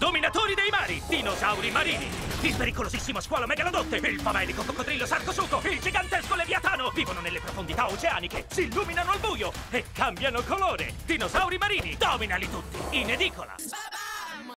dominatori dei mari, dinosauri marini, il pericolosissimo squalo megalodonte, il famelico coccodrillo sarcosuco, il gigantesco leviatano, vivono nelle profondità oceaniche, si illuminano al buio e cambiano colore. Dinosauri marini, dominali tutti, in edicola!